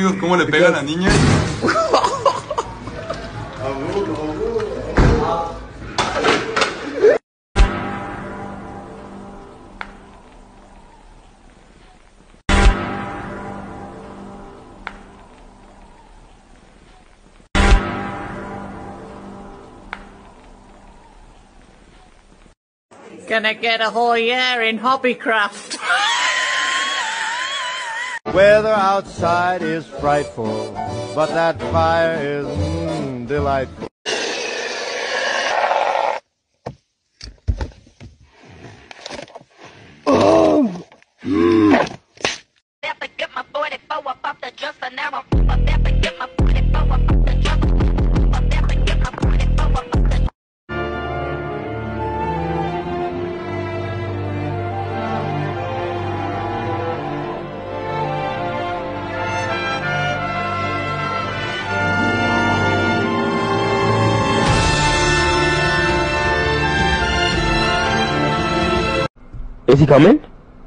amigos, cómo le pega a la niña. Gonna get a whole year in hobbycraft. Weather outside is frightful, but that fire is delightful. Is he coming?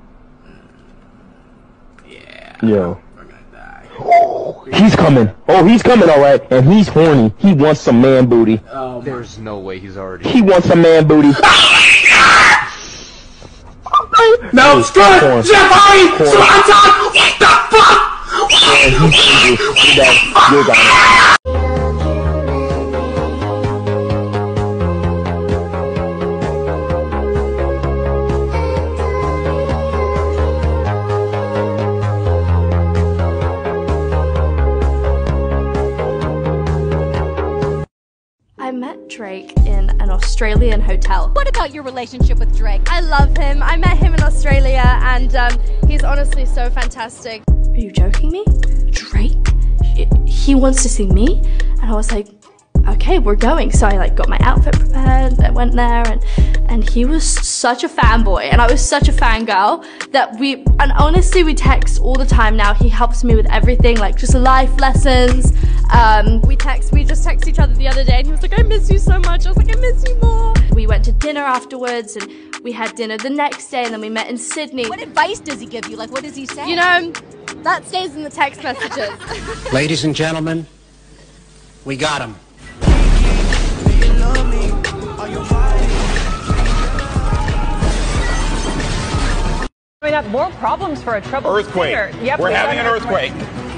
Yeah. Yo. We're gonna die. He's coming. Oh, he's coming, alright. And he's horny. He wants some man booty. There's no way he's already. He wants some man booty. No, screw it! Jeffrey! What the fuck? You're gone. I met Drake in an Australian hotel. What about your relationship with Drake? I love him. I met him in Australia and he's honestly so fantastic. Are you joking me? Drake? He wants to see me? And I was like, okay, we're going. So I got my outfit prepared, I went there and he was such a fanboy and I was such a fangirl that and honestly we text all the time now. He helps me with everything, like just life lessons. We just texted each other the other day and he was like, I miss you so much. I was like, I miss you more. We went to dinner afterwards and we had dinner the next day and then we met in Sydney. What advice does he give you? Like, what does he say? You know, that stays in the text messages. Ladies and gentlemen, we got him. Coming up, more problems for a troubled earthquake. singer. Yep, We're having an earthquake.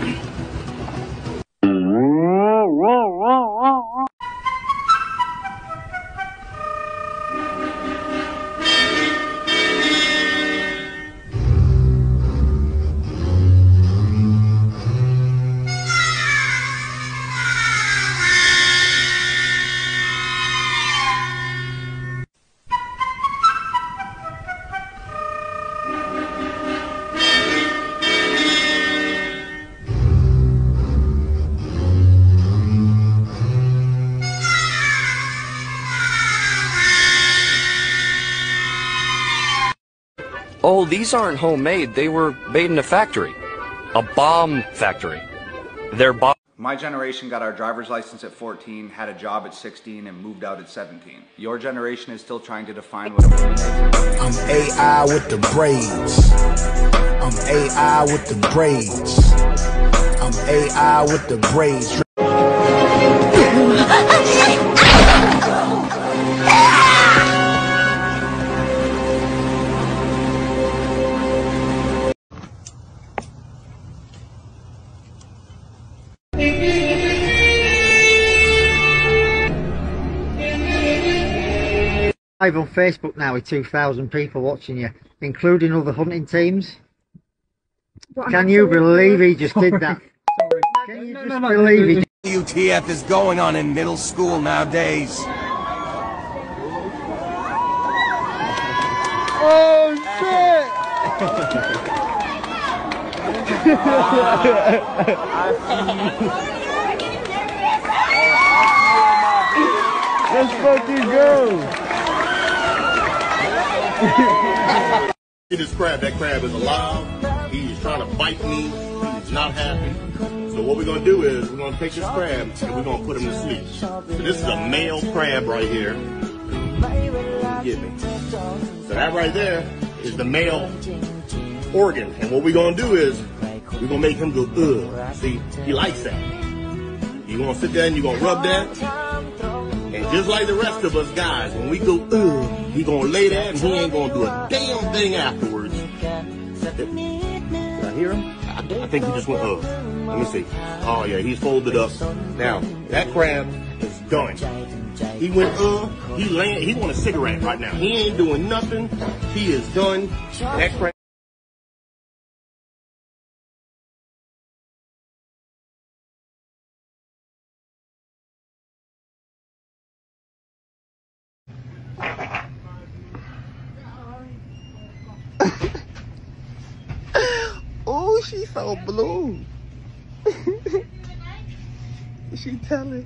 Oh, these aren't homemade. They were made in a factory. A bomb factory. They're bomb. My generation got our driver's license at 14, had a job at 16, and moved out at 17. Your generation is still trying to define what a woman is. I'm AI with the braids. I'm AI with the braids. I'm AI with the braids. Live on Facebook now with 2,000 people watching you, including other hunting teams. Can you believe he just did that? Can you just believe it? WTF is going on in middle school nowadays? Oh shit! Let's fucking go! See this crab, that crab is alive. He's trying to bite me. He's not happy. So what we're going to do is we're going to take this crab and we're going to put him to sleep. So this is a male crab right here. Get me. So that right there is the male organ. And what we're going to do is We're gonna make him go, ugh. See, he likes that. You're gonna sit there and you're gonna rub that. And just like the rest of us guys, when we go, ugh, he gonna lay there and he ain't gonna do a damn thing afterwards. Did I hear him? I think he just went, ugh. Let me see. Oh yeah, he's folded up. Now, that crab is done. He went, he want a cigarette right now. He ain't doing nothing. He is done. That crab. Oh, she's so blue. She telling.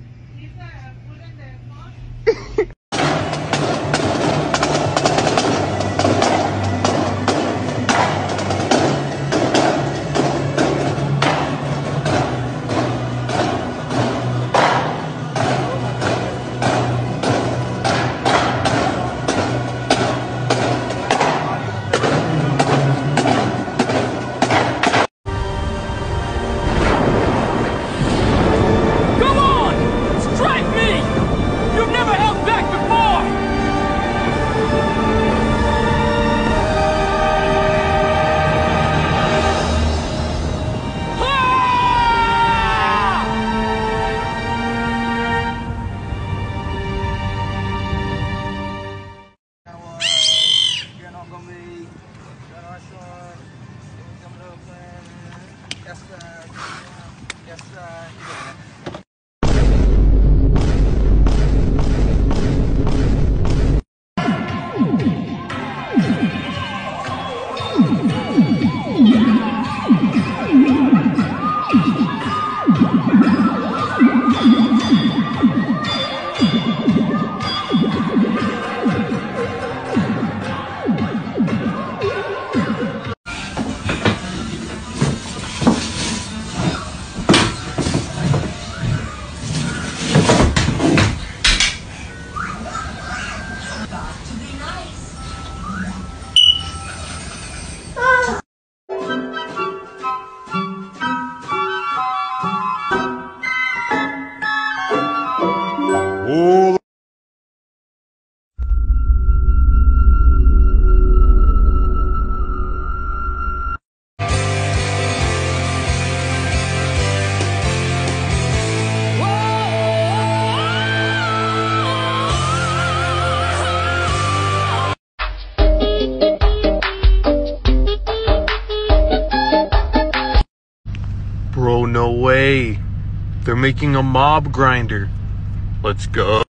Bro, no way. They're making a mob grinder. Let's go.